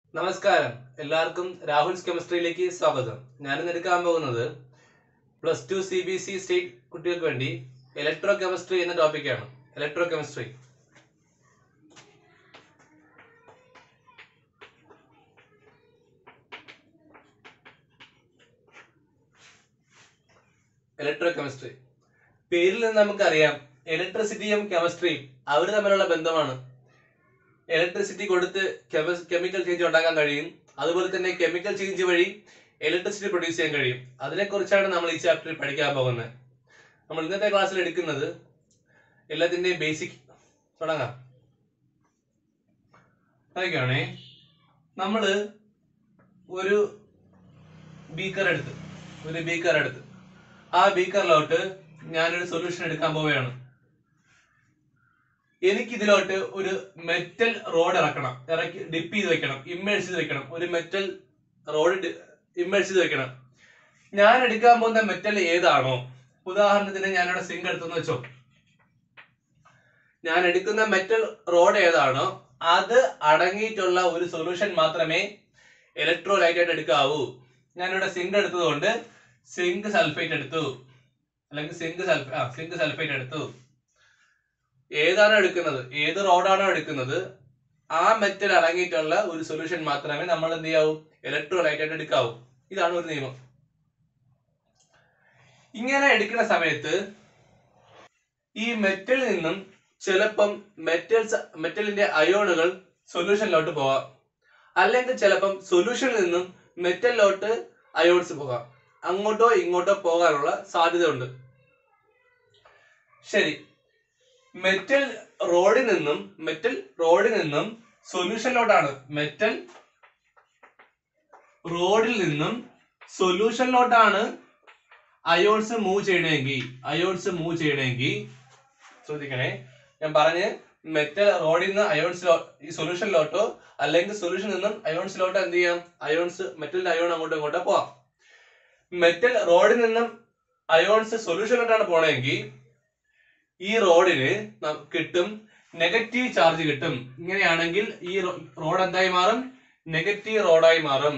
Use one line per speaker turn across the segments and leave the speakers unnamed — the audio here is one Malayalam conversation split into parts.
നമസ്കാരം, എല്ലാവർക്കും രാഹുൽസ് കെമിസ്ട്രിയിലേക്ക് സ്വാഗതം. ഞാനിന്ന് എടുക്കാൻ പോകുന്നത് +2 CBSE സ്റ്റേറ്റ് കുട്ടികൾക്ക് വേണ്ടി ഇലക്ട്രോ കെമിസ്ട്രി എന്ന ടോപ്പിക്കാണ്. ഇലക്ട്രോ കെമിസ്ട്രി ഇലക്ട്രോ കെമിസ്ട്രി പേരിൽ നിന്ന് നമുക്കറിയാം, ഇലക്ട്രിസിറ്റിയും കെമിസ്ട്രിയും അവർ തമ്മിലുള്ള ബന്ധമാണ്. ഇലക്ട്രിസിറ്റി കൊടുത്ത് കെമിക്കൽ ചേഞ്ച് ഉണ്ടാക്കാൻ കഴിയും. അതുപോലെ തന്നെ കെമിക്കൽ ചേഞ്ച് വഴി ഇലക്ട്രിസിറ്റി പ്രൊഡ്യൂസ് ചെയ്യാൻ കഴിയും. അതിനെക്കുറിച്ചാണ് നമ്മൾ ഈ ചാപ്റ്ററിൽ പഠിക്കാൻ പോകുന്നത്. നമ്മൾ ഇന്നത്തെ ക്ലാസ്സിൽ എടുക്കുന്നത് എല്ലാത്തിന്റെയും ബേസിക്. തുടങ്ങാം. അതൊക്കെയാണേ, നമ്മള് ഒരു ബീക്കർ എടുത്ത് ആ ബീക്കറിലോട്ട് ഞാനൊരു സൊല്യൂഷൻ എടുക്കാൻ പോവുകയാണ്. എനിക്ക് ഇതിലോട്ട് ഒരു മെറ്റൽ റോഡ് ഇറക്കി ഡിപ്പ് ചെയ്ത് വെക്കണം, ഇമ്മേഴ്സ് ചെയ്ത് വെക്കണം. ഒരു മെറ്റൽ റോഡ് ഇമ്മേഴ്സ് ചെയ്ത് വെക്കണം. ഞാൻ എടുക്കാൻ പോകുന്ന മെറ്റൽ ഏതാണോ, ഉദാഹരണത്തിന് ഞാനിവിടെ സിങ്ക് എടുത്തെന്ന് വെച്ചോ, ഞാൻ എടുക്കുന്ന മെറ്റൽ റോഡ് ഏതാണോ അത് അടങ്ങിയിട്ടുള്ള ഒരു സൊല്യൂഷൻ മാത്രമേ ഇലക്ട്രോലൈറ്റ് ആയിട്ട് എടുക്കാവൂ. ഞാനിവിടെ സിങ്ക് എടുത്തതുകൊണ്ട് സിങ്ക് സൾഫേറ്റ് എടുത്തു, അല്ലെങ്കിൽ സിങ്ക് സൾഫേറ്റ് എടുത്തു. ഏതാണോ എടുക്കുന്നത്, ഏത് റോഡാണോ എടുക്കുന്നത്, ആ മെറ്റൽ അടങ്ങിയിട്ടുള്ള ഒരു സൊല്യൂഷൻ മാത്രമേ നമ്മൾ എന്ത് ചെയ്യാവൂ, ഇലക്ട്രോലൈറ്റ് ആയിട്ട് എടുക്കാവൂ. ഇതാണ് ഒരു നിയമം. ഇങ്ങനെ എടുക്കുന്ന സമയത്ത് ഈ മെറ്റലിൽ നിന്നും ചിലപ്പം മെറ്റലിന്റെ അയോണുകൾ സൊല്യൂഷനിലോട്ട് പോകാം, അല്ലെങ്കിൽ ചിലപ്പം സൊല്യൂഷനിൽ നിന്നും മെറ്റലിലോട്ട് അയോൺസ് പോകാം. അങ്ങോട്ടോ ഇങ്ങോട്ടോ പോകാനുള്ള സാധ്യത ഉണ്ട്. ശരി, മെറ്റൽ റോഡിൽ നിന്നും സൊല്യൂഷനിലോട്ടാണ്. മെറ്റൽ റോഡിൽ നിന്നും സൊല്യൂഷനിലോട്ടാണ് അയോൺസ് മൂവ് ചെയ്യണമെങ്കിൽ ശ്രദ്ധിക്കണേ, ഞാൻ പറഞ്ഞ് മെറ്റൽ റോഡിൽ നിന്ന് ഈ സൊല്യൂഷനിലോട്ടോ അല്ലെങ്കിൽ സൊല്യൂഷനിൽ നിന്നും അയോൺസിലോട്ടോ എന്ത് ചെയ്യാം, മെറ്റലിന്റെ അയോൺ അങ്ങോട്ടോ ഇങ്ങോട്ടോ പോവാം. മെറ്റൽ റോഡിൽ നിന്നും അയോൺസ് സൊല്യൂഷനിലോട്ടാണ് പോണെങ്കിൽ ഈ റോഡിന് കിട്ടും നെഗറ്റീവ് ചാർജ് കിട്ടും. ഇങ്ങനെയാണെങ്കിൽ ഈ റോഡ് എന്തായി മാറും, നെഗറ്റീവ് റോഡായി മാറും.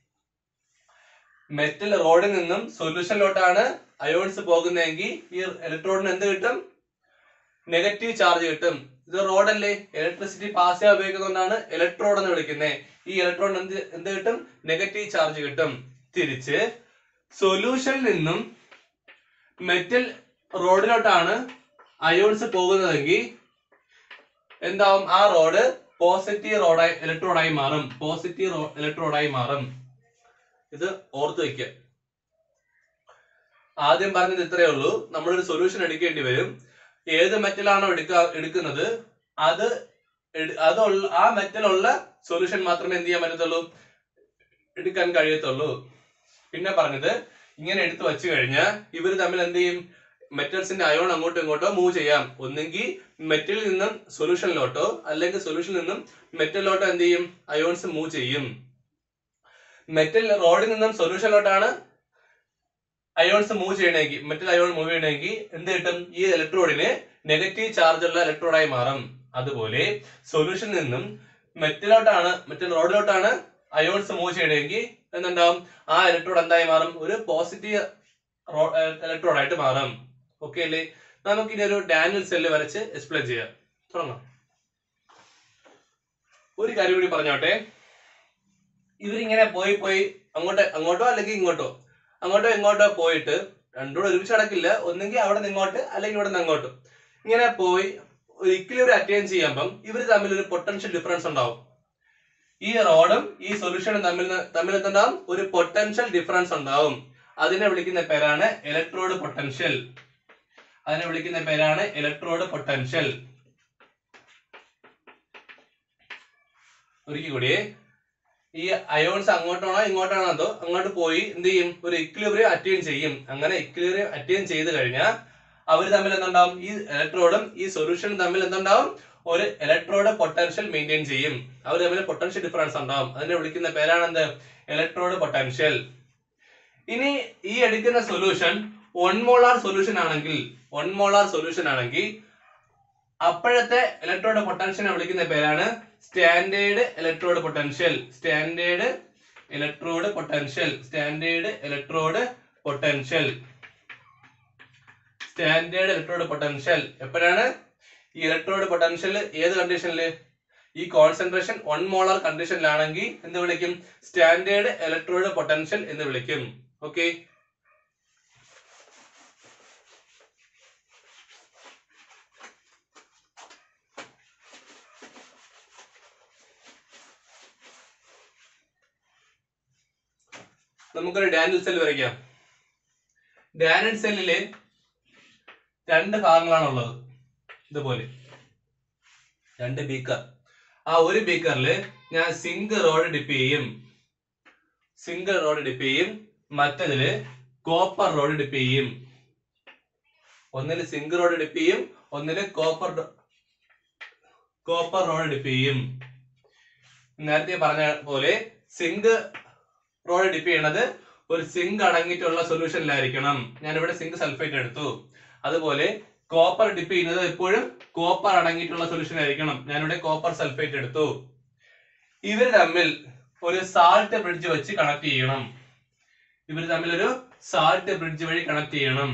മെറ്റൽ റോഡിൽ നിന്നും സൊല്യൂഷനിലോട്ടാണ് അയോൺസ് പോകുന്നതെങ്കിൽ ഈ ഇലക്ട്രോഡിന് എന്ത് കിട്ടും, നെഗറ്റീവ് ചാർജ് കിട്ടും. ഇത് റോഡല്ലേ, ഇലക്ട്രിസിറ്റി പാസ് ചെയ്യാൻ ഉപയോഗിക്കുന്നതുകൊണ്ടാണ് ഇലക്ട്രോഡ് എന്ന് വിളിക്കുന്നത്. ഈ ഇലക്ട്രോഡിന് എന്ത് കിട്ടും, നെഗറ്റീവ് ചാർജ് കിട്ടും. തിരിച്ച് സൊല്യൂഷനിൽ നിന്നും മെറ്റൽ റോഡിലോട്ടാണ് അയോൺസ് പോകുന്നതെങ്കിൽ എന്താവും, ആ റോഡ് പോസിറ്റീവ് ഇലക്ട്രോഡായി മാറും. ഇത് ഓർത്ത് വയ്ക്കുക. ആദ്യം പറഞ്ഞത് ഇത്രയേ ഉള്ളൂ. നമ്മളൊരു സൊല്യൂഷൻ എടുക്കേണ്ടി വരും. ഏത് മെറ്റലാണോ എടുക്കുന്നത് ആ മെറ്റലുള്ള സൊല്യൂഷൻ മാത്രമേ എന്ത് ചെയ്യാൻ പറ്റത്തുള്ളൂ, എടുക്കാൻ കഴിയത്തുള്ളൂ. പിന്നെ പറഞ്ഞത്, ഇങ്ങനെ എടുത്തു വച്ചു കഴിഞ്ഞാൽ ഇവർ തമ്മിൽ എന്ത് ചെയ്യും, മെറ്റൽസിന്റെ അയോൺ അങ്ങോട്ടോ ഇങ്ങോട്ടോ മൂവ് ചെയ്യാം. ഒന്നെങ്കിൽ മെറ്റലിൽ നിന്നും സൊല്യൂഷനിലോട്ടോ അല്ലെങ്കിൽ സൊല്യൂഷനിൽ നിന്നും മെറ്റലിലോട്ടോ എന്ത് ചെയ്യും, അയോൺസ് മൂവ് ചെയ്യും. മെറ്റൽ റോഡിൽ നിന്നും സൊല്യൂഷനിലോട്ടാണ് അയോൺസ് മൂവ് ചെയ്യണമെങ്കിൽ, മെറ്റൽ അയോൺ മൂവ് ചെയ്യണമെങ്കിൽ എന്ത് കിട്ടും, ഈ ഇലക്ട്രോഡിന് നെഗറ്റീവ് ചാർജ് ഉള്ള ഇലക്ട്രോഡായി മാറും. അതുപോലെ സൊല്യൂഷനിൽ നിന്നും മെറ്റൽ റോഡിലോട്ടാണ് അയോൺസ് മൂവ് ചെയ്യണമെങ്കിൽ എന്തുണ്ടാവും, ആ ഇലക്ട്രോഡ് എന്തായി മാറും, ഒരു പോസിറ്റീവ് ഇലക്ട്രോഡായിട്ട് മാറും. ഓക്കെ അല്ലേ? നമുക്കിനി ഒരു ഡാനിയൽ സെല്ല് വരച്ച് എക്സ്പ്ലെയിൻ ചെയ്യാം. തുടങ്ങാം. ഒരു കാര്യം കൂടി പറഞ്ഞോട്ടെ, ഇവരിങ്ങനെ പോയി അങ്ങോട്ടോ അല്ലെങ്കിൽ ഇങ്ങോട്ടോ പോയിട്ട് രണ്ടുകൂടെ ഒരുമിച്ച് നടക്കില്ല. ഒന്നെങ്കിൽ അവിടെ നിന്ന് ഇങ്ങോട്ട് അല്ലെങ്കിൽ ഇവിടെ നിന്ന് അങ്ങോട്ട് ഇങ്ങനെ പോയി ഒരു ഇക്വിലിബ്രിയം അറ്റൈൻ ചെയ്യുമ്പം ഇവർ തമ്മിൽ ഒരു പൊട്ടൻഷ്യൽ ഡിഫറൻസ് ഉണ്ടാവും. ഈ റോഡും ഈ സൊല്യൂഷനും തമ്മിൽ എന്തുണ്ടാവും, ഒരു പൊട്ടൻഷ്യൽ ഡിഫറൻസ് ഉണ്ടാവും. അതിനെ വിളിക്കുന്ന പേരാണ് ഇലക്ട്രോഡ് പൊട്ടൻഷ്യൽ. ഒരിക്കൽ കൂടി, ഈ അയോൺസ് അങ്ങോട്ടാണോ ഇങ്ങോട്ടാണോ അതോ അങ്ങോട്ട് പോയി എന്ത് ചെയ്യും, ഒരു ഇക്വിലിബ്രിയം അറ്റൈൻ ചെയ്യും. അങ്ങനെ ഇക്വിലിബ്രിയം അറ്റൈൻ ചെയ്ത് കഴിഞ്ഞാൽ അവർ തമ്മിൽ എന്തുണ്ടാവും, ഈ ഇലക്ട്രോഡും ഈ സൊല്യൂഷനും തമ്മിൽ എന്തുണ്ടാവും, ഒരു ഇലക്ട്രോഡ് പൊട്ടൻഷ്യൽ മെയിൻറ്റെയിൻ ചെയ്യും. അവർ തമ്മിൽ പൊട്ടൻഷ്യൽ ഡിഫറൻസ് ഉണ്ടാവും. അതിനെ വിളിക്കുന്ന പേരാണ് എന്ത്, ഇലക്ട്രോഡ് പൊട്ടൻഷ്യൽ. ഇനി ഈ എടുക്കുന്ന സൊല്യൂഷൻ 1 മോളാർ സൊല്യൂഷൻ ആണെങ്കിൽ അപ്പോഴത്തെ ഇലക്ട്രോഡ് പൊട്ടൻഷ്യലിനെ വിളിക്കുന്ന പേരാണ് standard electrode potential. Standard electrode potential. Standard electrode potential. Standard electrode potential എപ്പോഴാണ്? ഈ ഇലക്ട്രോഡ് പൊട്ടൻഷ്യൽ ഏത് കണ്ടീഷനില്? ഈ കോൺസെൻട്രേഷൻ 1 മോളാർ കണ്ടീഷനിലാണെങ്കിൽ എന്ത് വിളിക്കും? സ്റ്റാൻഡേർഡ് ഇലക്ട്രോഡ് പൊട്ടൻഷ്യൽ എന്ന് വിളിക്കും. ഓക്കെ, നമുക്കൊരു ഡാനിയൽ സെൽ വരയ്ക്കാം. ഡാനിയൽ സെല്ലില് 2 ഭാഗങ്ങളാണുള്ളത്. ഇതുപോലെ 2 ബീക്കർ. ആ ഒരു ബീക്കറിൽ ഞാൻ സിങ്ക് റോഡ് ഡിപ്പ് ചെയ്യും. സിങ്ക് റോഡ് ഡിപ്പ് ചെയ്യും. മറ്റതില് കോപ്പർ റോഡ് ഡിപ്പ് ചെയ്യും. ഒന്നില് സിങ്ക് റോഡ് ഡിപ്പ് ചെയ്യും, ഒന്നില് കോപ്പർ റോഡ് ഡിപ്പ് ചെയ്യും. നേരത്തെ പറഞ്ഞ പോലെ സിങ്ക് റോഡ് ഡിപ്പ് ചെയ്യണത് ഒരു സിങ്ക് അടങ്ങിയിട്ടുള്ള സൊല്യൂഷനിലായിരിക്കണം. ഞാനിവിടെ സിങ്ക് സൾഫേറ്റ് എടുത്തു. അതുപോലെ കോപ്പർ ഡിപ്പ് ചെയ്യുന്നത് എപ്പോഴും കോപ്പർ അടങ്ങിയിട്ടുള്ള സൊല്യൂഷൻ ആയിരിക്കണം. ഞാനിവിടെ കോപ്പർ സൾഫേറ്റ് എടുത്തു. ഇവർ തമ്മിൽ ഒരു സാൾട്ട് ബ്രിഡ്ജ് വെച്ച് കണക്ട് ചെയ്യണം. ഇവർ തമ്മിൽ ഒരു സാൾട്ട് ബ്രിഡ്ജ് വഴി കണക്ട് ചെയ്യണം.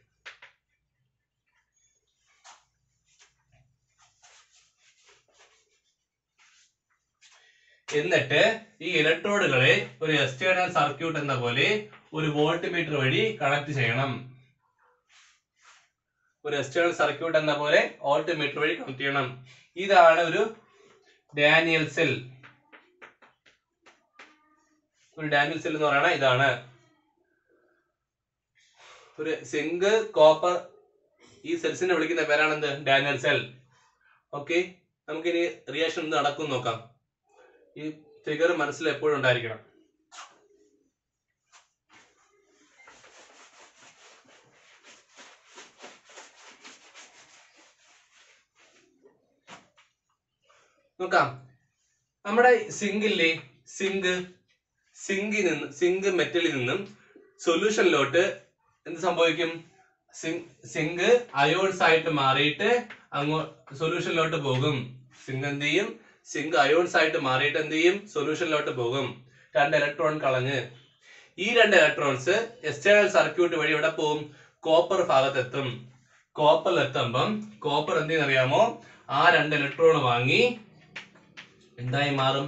എന്നിട്ട് ഈ ഇലക്ട്രോഡുകളെ ഒരു എക്സ്റ്റേണൽ സർക്യൂട്ട് എന്ന പോലെ ഒരു വോൾട്ട് മീറ്റർ വഴി കണക്ട് ചെയ്യണം. ഒരു എക്സ്റ്റേണൽ സർക്യൂട്ട് എന്ന പോലെ വോൾട്ട് മീറ്റർ വഴി കണക്ട് ചെയ്യണം. ഇതാണ് ഒരു ഡാനിയൽ സെൽ. ഒരു ഡാനിയൽ സെൽ എന്ന് പറയുന്നത് ഇതാണ്. ഒരു സിങ്ക് കോപ്പർ ഈ സെൽസിനെ വിളിക്കുന്ന പേരാണ് എന്ത്? Daniel cell. ഓക്കെ, നമുക്കിനി റിയാക്ഷൻ എന്ത് നടക്കും നോക്കാം. ഈ ഫിഗർ മനസ്സിൽ എപ്പോഴും ഉണ്ടായിരിക്കണം. നോക്കാം. നമ്മുടെ സിങ്കില്ലേ, സിങ്ക് മെറ്റലിൽ നിന്നും സൊല്യൂഷനിലോട്ട് എന്ത് സംഭവിക്കും? സിങ്ക് അയോൺസ് ആയിട്ട് മാറിയിട്ട് സൊല്യൂഷനിലോട്ട് പോകും. സിങ്ക് എന്ത് ചെയ്യും? സിങ്ക് അയോൺസ് ആയിട്ട് മാറിയിട്ട് എന്ത് ചെയ്യും? സൊല്യൂഷനിലോട്ട് പോകും. 2 ഇലക്ട്രോൺ കളഞ്ഞ്. ഈ 2 ഇലക്ട്രോൺസ് എക്സ്റ്റേണൽ സർക്യൂട്ട് വഴി ഇവിടെ പോകും? കോപ്പർ ഭാഗത്തെത്തും. കോപ്പറിൽ എത്തുമ്പം കോപ്പർ എന്ത് ചെയ്യുന്നറിയാമോ? ആ 2 ഇലക്ട്രോൺ വാങ്ങി എന്തായി മാറും?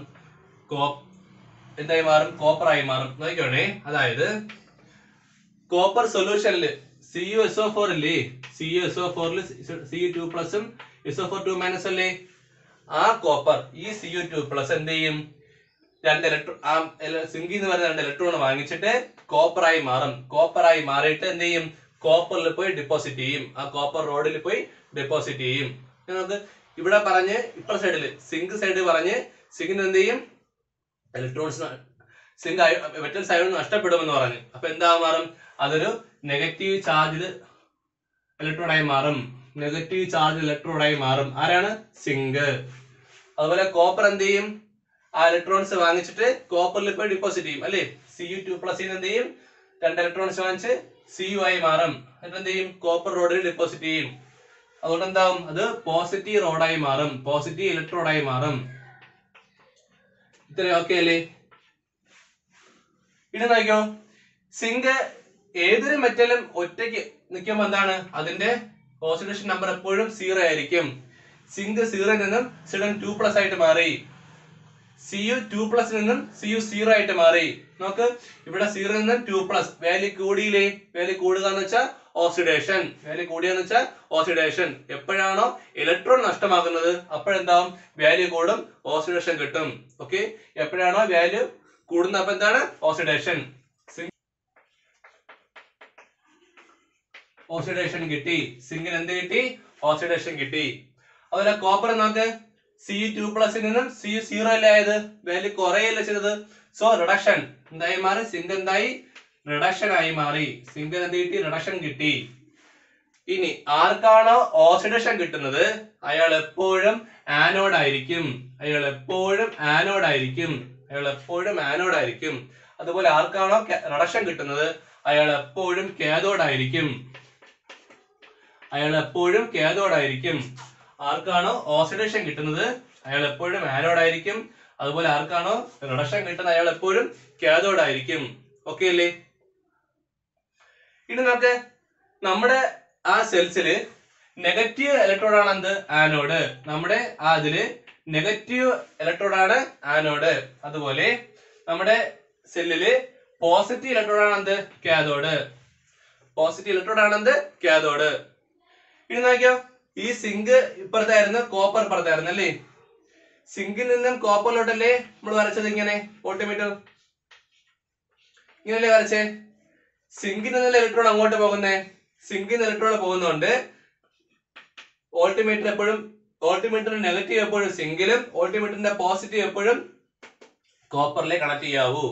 കോപ്പറായി മാറും. നോക്കിക്കോണേ. അതായത് കോപ്പർ സൊല്യൂഷനില് CuSO4 ഇല്ലേ? CuSO4 Cu2+ SO4 2- അല്ലേ? ആ കോപ്പർ ഈ Cu2+ എന്ത് ചെയ്യും? 2 ഇലക്ട്രോൺ സിങ്കിൽ നിന്ന് വരുന്ന 2 ഇലക്ട്രോൺ വാങ്ങിച്ചിട്ട് കോപ്പറായി മാറും. കോപ്പറായി മാറിയിട്ട് എന്ത് ചെയ്യും? കോപ്പറിൽ പോയി ഡെപ്പോസിറ്റ് ചെയ്യും. ആ കോപ്പർ റോഡിൽ പോയി ഡെപ്പോസിറ്റ് ചെയ്യും. നമുക്ക് ഇവിടെ പറഞ്ഞ് ഇപ്പുറ സൈഡില് സിങ്ക് സൈഡ് പറഞ്ഞ് സിങ്കിന് എന്ത് ചെയ്യും? ഇലക്ട്രോൺസ് സിങ്ക് മെറ്റൽ അയോൺ നഷ്ടപ്പെടുമെന്ന് പറഞ്ഞു. അപ്പൊ എന്താ മാറും? അതൊരു നെഗറ്റീവ് ചാർജ് ഇലക്ട്രോഡായി മാറും. നെഗറ്റീവ് ചാർജ് ഇലക്ട്രോഡായി മാറും. ആരാണ്? സിങ്ക്. അതുപോലെ കോപ്പർ എന്ത് ചെയ്യും? ആ ഇലക്ട്രോൺസ് വാങ്ങിച്ചിട്ട് കോപ്പറിൽ പോയി ഡിപ്പോസിറ്റ് ചെയ്യും അല്ലെ? Cu2+ എന്ത് ചെയ്യും? 2 ഇലക്ട്രോൺസ് വാങ്ങിച്ച് Cu ആയി മാറും. എന്നിട്ട് എന്ത് ചെയ്യും? കോപ്പർ റോഡിൽ ഡിപ്പോസിറ്റ് ചെയ്യും. അതുകൊണ്ട് എന്താവും? അത് പോസിറ്റീവ് റോഡായി മാറും. പോസിറ്റീവ് ഇലക്ട്രോഡായി മാറും. ഇത്രയും ഓക്കെ അല്ലേ? ഇനി നോക്കിയോ, സിങ്ക് ഏതൊരു മെറ്റലും ഒറ്റയ്ക്ക് നിൽക്കുമ്പോൾ എന്താണ്? അതിന്റെ ഓക്സിഡേഷൻ നമ്പർ എപ്പോഴും 0 ആയിരിക്കും. സിങ്ക് 0 നിന്നും Zn2+ ആയിട്ട് മാറി. Cu2+ നിന്നും Cu 0 ആയിട്ട് മാറി. നോക്ക്, ഇവിടെ 0 നിന്നും 2+ വാല്യൂ കൂടിയില്ലേ? വാല്യൂ കൂടുക എന്ന് വെച്ചാൽ ഓക്സിഡേഷൻ. വാല്യൂ കൂടിയെന്ന് വെച്ചാൽ ഓക്സിഡേഷൻ. എപ്പോഴാണോ ഇലക്ട്രോൺ നഷ്ടമാകുന്നത് അപ്പോഴെന്താവും? വാല്യൂ കൂടും, ഓക്സിഡേഷൻ കിട്ടും. ഓക്കെ, എപ്പോഴാണോ വാല്യൂ കൂടുന്നത് അപ്പൊ എന്താണ്? ഓക്സിഡേഷൻ. ഓക്സിഡേഷൻ കിട്ടി. സിങ്കിന് എന്ത് കിട്ടി? ഓക്സിഡേഷൻ കിട്ടി. അതുപോലെ കോപ്പർ നോക്ക്, Cu2+ നിന്നും Cu 0 അല്ലേ ആയത്? വാല്യൂ കുറയല്ലേ ചെയ്തത്? സോ റിഡക്ഷൻ എന്തായി മാറി? സിങ്ക് എന്തായി? റിഡക്ഷൻ ആയി മാറി. സിങ്ക് എന്ത് കിട്ടി? റിഡക്ഷൻ കിട്ടി. ഇനി ആർക്കാണോ ഓക്സിഡേഷൻ കിട്ടുന്നത് അയാൾ എപ്പോഴും ആനോഡ് ആയിരിക്കും. അതുപോലെ ആർക്കാണോ റിഡക്ഷൻ കിട്ടുന്നത് അയാൾ എപ്പോഴും കാഥോഡ് ആയിരിക്കും. ആർക്കാണോ ഓക്സിഡേഷൻ കിട്ടുന്നത് അയാൾ എപ്പോഴും ആനോഡ് ആയിരിക്കും. അതുപോലെ ആർക്കാണോ റിഡക്ഷൻ കിട്ടുന്ന അയാൾ എപ്പോഴും കാഥോഡ് ആയിരിക്കും. ഓക്കെ അല്ലേ? ഇനി നമുക്ക് നമ്മുടെ ആ സെൽസില് നെഗറ്റീവ് ഇലക്ട്രോഡ് ആണ് എന്ത്? ആനോഡ്. നമ്മുടെ അതില് നെഗറ്റീവ് ഇലക്ട്രോഡ് ആണ് ആനോഡ്. അതുപോലെ നമ്മുടെ സെല്ലില് പോസിറ്റീവ് ഇലക്ട്രോഡ് ആണ് എന്ത്? കാഥോഡ്. പോസിറ്റീവ് ഇലക്ട്രോഡ് ആണ് എന്ത്? കാഥോഡ്. ഇനി നോക്കിയോ, ഈ സിങ്ക് ഇപ്പുറത്തായിരുന്നു, കോപ്പർ ഇപ്പുറത്തായിരുന്നു അല്ലേ? സിങ്കിൽ നിന്നും കോപ്പറിലോട്ടല്ലേ നമ്മൾ വരച്ചത് ഇങ്ങനെ വോൾട്ട്മീറ്റർ? ഇങ്ങനല്ലേ വരച്ചേ? സിങ്കിൽ നിന്നല്ലേ ഇലക്ട്രോൺ അങ്ങോട്ട് പോകുന്നേ? സിങ്കിൽ നിന്ന് ഇലക്ട്രോൺ പോകുന്നതുകൊണ്ട് വോൾട്ട്മീറ്റർ എപ്പോഴും, വോൾട്ട്മീറ്ററിന്റെ നെഗറ്റീവ് എപ്പോഴും സിങ്കിലും വോൾട്ട്മീറ്ററിന്റെ പോസിറ്റീവ് എപ്പോഴും കോപ്പറിലെ കണക്ട് ചെയ്യാവൂ.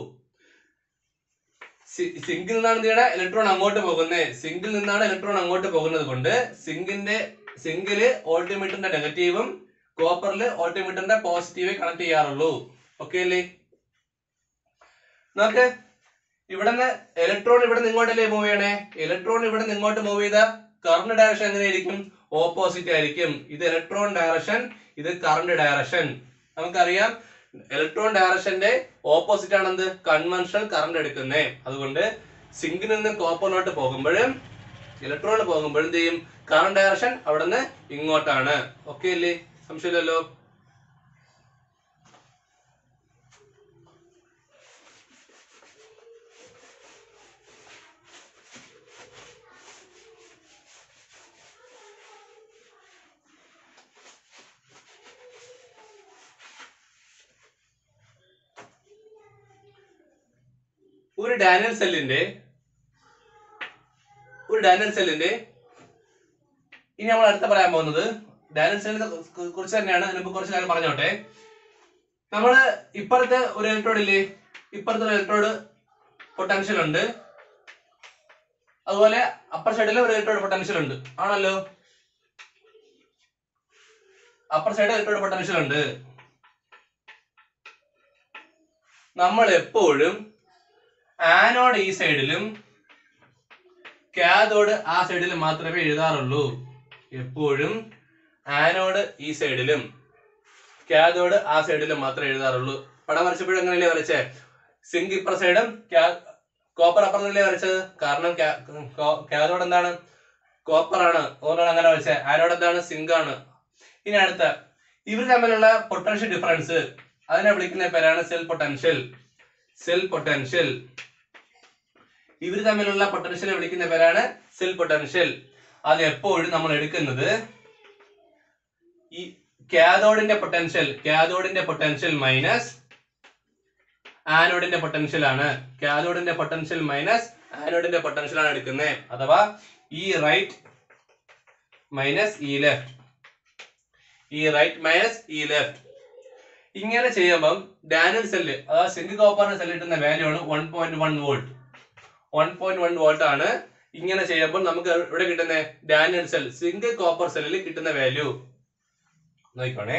സിങ്കിൽ നിന്നാണ് എന്താണ് ഇലക്ട്രോൺ അങ്ങോട്ട് പോകുന്നത്. സിങ്കിൽ നിന്നാണ് ഇലക്ട്രോൺ അങ്ങോട്ട് പോകുന്നത് കൊണ്ട് സിങ്കില് വോൾട്ട്മീറ്ററിന്റെ നെഗറ്റീവും കോപ്പറില് വോൾട്ട്മീറ്ററിന്റെ പോസിറ്റീവ് കണക്ട് ചെയ്യാറുള്ളൂ. ഓക്കെ അല്ലേ? നോക്ക്, ഇവിടുന്ന് ഇലക്ട്രോൺ ഇവിടെ നിന്ന് ഇങ്ങോട്ടല്ലേ മൂവ് ചെയ്യണേ? ഇലക്ട്രോൺ ഇവിടെ നിന്ന് ഇങ്ങോട്ട് മൂവ് ചെയ്ത കറണ്ട് ഡയറക്ഷൻ എങ്ങനെയായിരിക്കും? ഓപ്പോസിറ്റ് ആയിരിക്കും. ഇത് ഇലക്ട്രോൺ ഡയറക്ഷൻ, ഇത് കറണ്ട് ഡയറക്ഷൻ. നമുക്കറിയാം ഇലക്ട്രോൺ ഡയറക്ഷന്റെ ഓപ്പോസിറ്റ് ആണ് എന്ത്? കൺവെൻഷണൽ കറണ്ട് എടുക്കുന്നത്. അതുകൊണ്ട് സിങ്കിൽ നിന്ന് കോപ്പറിലോട്ട് പോകുമ്പോഴും ഇലക്ട്രോൺ പോകുമ്പോഴും എന്ത് ചെയ്യും? കറണ്ട് ഡയറക്ഷൻ അവിടെ നിന്ന് ഇങ്ങോട്ടാണ്. ഓക്കെ അല്ലേ? സംശയമില്ലല്ലോ? ഒരു ഡാനിയൽ സെല്ലിന്റെ ഇനി നമ്മൾ അടുത്ത പറയാൻ പോകുന്നത് ഡാനിയൽ സെല്ലിനെ കുറിച്ച് തന്നെയാണ്. അതിന് മുമ്പ് കുറച്ച് കാര്യം പറഞ്ഞോട്ടെ. നമ്മള് ഇപ്പുറത്തെ ഒരു ഇലക്ട്രോഡ് ഇല്ലേ? ഇപ്പുറത്തെ ഒരു ഇലക്ട്രോഡ് പൊട്ടൻഷ്യൽ ഉണ്ട്. അതുപോലെ അപ്പർ സൈഡിൽ ഒരു ഇലക്ട്രോഡ് പൊട്ടൻഷ്യൽ ഉണ്ട്. ആണല്ലോ? അപ്പർ സൈഡിൽ ഇലക്ട്രോഡ് പൊട്ടൻഷ്യൽ ഉണ്ട്. നമ്മൾ എപ്പോഴും ആനോഡ് ഈ സൈഡിലും കാഥോഡ് ആ സൈഡിലും മാത്രമേ എഴുതാറുള്ളൂ. എപ്പോഴും ആനോഡ് ഈ സൈഡിലും കാഥോഡ് ആ സൈഡിലും മാത്രമേ എഴുതാറുള്ളൂ. പടം വരച്ചപ്പോഴും എങ്ങനെയല്ലേ വരച്ചേ? സിങ്ക് ഇപ്പുറ സൈഡും കോപ്പർ അപ്പുറത്തല്ലേ വരച്ചത്? കാരണം കാഥോഡ് എന്താണ്? കോപ്പർ ആണ്. അതുകൊണ്ടാണ് അങ്ങനെ വരച്ചത്. ആനോഡ് എന്താണ്? സിങ്ക് ആണ്. ഇനി അടുത്ത, ഇവർ തമ്മിലുള്ള പൊട്ടൻഷ്യൽ ഡിഫറൻസ്, അതിനെ വിളിക്കുന്ന പേരാണ് സെൽ പൊട്ടൻഷ്യൽ. Cell potential. ഇവർ തമ്മിലുള്ള പൊട്ടൻഷ്യലെ വിളിക്കുന്ന പേരാണ് സെൽ പൊട്ടൻഷ്യൽ. അത് എപ്പോഴും നമ്മൾ എടുക്കുന്നത് ഈ കാഥോഡിന്റെ പൊട്ടൻഷ്യൽ മൈനസ് ആനോഡിന്റെ പൊട്ടൻഷ്യൽ ആണ്. കാഥോഡിന്റെ പൊട്ടൻഷ്യൽ മൈനസ് ആനോഡിന്റെ പൊട്ടൻഷ്യൽ ആണ് എടുക്കുന്നത്. അഥവാ ഈ റൈറ്റ് മൈനസ് ഈ ലെഫ്റ്റ്, ഈ റൈറ്റ് മൈനസ് ഈ ലെഫ്റ്റ്. ഇങ്ങനെ ചെയ്യുമ്പം ഡാനിയൽ സെല്ല്, അതായത് സിങ്ക് കോപ്പറിന്റെ സെല്ല് കിട്ടുന്ന വാല്യൂ ആണ് 1.1 വോൾട്ട്. 1.1 വോൾട്ട് ആണ്. ഇങ്ങനെ ചെയ്യുമ്പോൾ നമുക്ക് ഇവിടെ കിട്ടുന്ന ഡാനിയൽ സെൽ, സിങ്ക് കോപ്പർ സെല്ലിൽ കിട്ടുന്ന വാല്യൂ നോക്കണേ.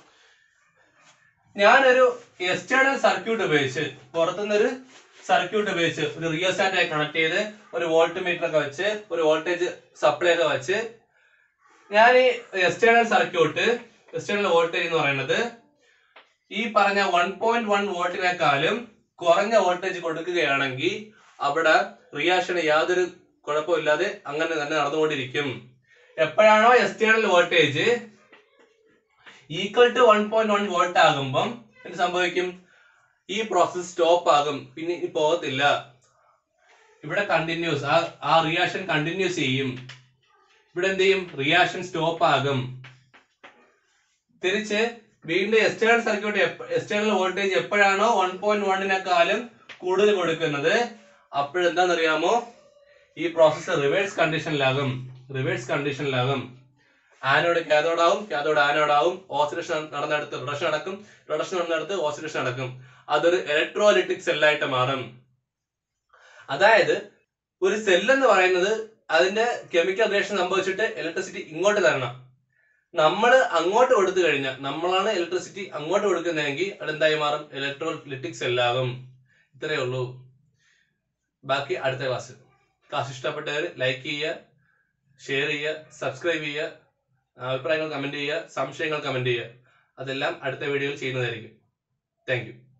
ഞാനൊരു എക്സ്റ്റേണൽ സർക്യൂട്ട് ഉപയോഗിച്ച്, പുറത്തുനിന്നൊരു സർക്യൂട്ട് ഉപയോഗിച്ച് ഒരു റിയോസ്റ്റാറ്റ് കണക്ട് ചെയ്ത് ഒരു വോൾട്ട് മീറ്റർ ഒക്കെ വെച്ച് ഒരു വോൾട്ടേജ് സപ്ലൈ ഒക്കെ വെച്ച് ഞാൻ ഈ എക്സ്റ്റേണൽ സർക്യൂട്ട്, എക്സ്റ്റേണൽ വോൾട്ടേജ് എന്ന് പറയുന്നത് ഈ പറഞ്ഞ 1.1 വോൾട്ടിനേക്കാളും കുറഞ്ഞ വോൾട്ടേജ് കൊടുക്കുകയാണെങ്കിൽ അവിടെ റിയാക്ഷൻ യാതൊരു കുഴപ്പമില്ലാതെ അങ്ങനെ തന്നെ നടന്നുകൊണ്ടിരിക്കും. എപ്പോഴാണോ external voltage equal to 1.1 volt ആകുമ്പം എന്ത് സംഭവിക്കും? ഈ പ്രോസസ് സ്റ്റോപ്പ് ആകും. പിന്നെ ഇനി പോകത്തില്ല. ഇവിടെ കണ്ടിന്യൂസ്, ആ റിയാക്ഷൻ കണ്ടിന്യൂസ് ചെയ്യും. ഇവിടെ എന്ത് ചെയ്യും? റിയാക്ഷൻ സ്റ്റോപ്പ് ആകും. തിരിച്ച് വീണ്ടും എക്സ്റ്റേണൽ സർക്യൂട്ട്, എക്സ്റ്റേണൽ വോൾട്ടേജ് എപ്പോഴാണോ 1.1നേക്കാളും കൂടുതൽ കൊടുക്കുന്നത് അപ്പോഴെന്താണെന്നറിയാമോ? ഈ പ്രോസസ് റിവേഴ്സ് കണ്ടീഷനിലാകും. ആനോഡ് കാഥോഡ് ആവും, കാഥോഡ് ആനോഡ് ആവും. ഓക്സിഡേഷൻ നടന്നെടുത്ത് റിഡക്ഷൻ നടക്കും, റിഡക്ഷൻ നടന്നെടുത്ത് ഓക്സിഡേഷൻ നടക്കും. അതൊരു ഇലക്ട്രോലൈറ്റിക് സെല്ലായിട്ട് മാറും. അതായത് ഒരു സെല്ലെന്ന് പറയുന്നത് അതിന്റെ കെമിക്കൽ റിയാക്ഷൻ സംഭവിച്ചിട്ട് ഇലക്ട്രിസിറ്റി ഇങ്ങോട്ട് തരണം. നമ്മൾ അങ്ങോട്ട് കൊടുത്തു കഴിഞ്ഞാൽ, നമ്മളാണ് ഇലക്ട്രിസിറ്റി അങ്ങോട്ട് കൊടുക്കുന്നതെങ്കിൽ അതെന്തായി മാറും? ഇലക്ട്രോലൈറ്റിക് സെല്ലാകും. ഇത്രയേ ഉള്ളൂ. ബാക്കി അടുത്ത ക്ലാസ്. ഇഷ്ടപ്പെട്ടവർ ലൈക്ക് ചെയ്യുക, ഷെയർ ചെയ്യുക, സബ്സ്ക്രൈബ് ചെയ്യുക, അഭിപ്രായങ്ങൾ കമന്റ് ചെയ്യുക, സംശയങ്ങൾ കമന്റ് ചെയ്യുക. അതെല്ലാം അടുത്ത വീഡിയോയിൽ ചെയ്യുന്നതായിരിക്കും. Thank U.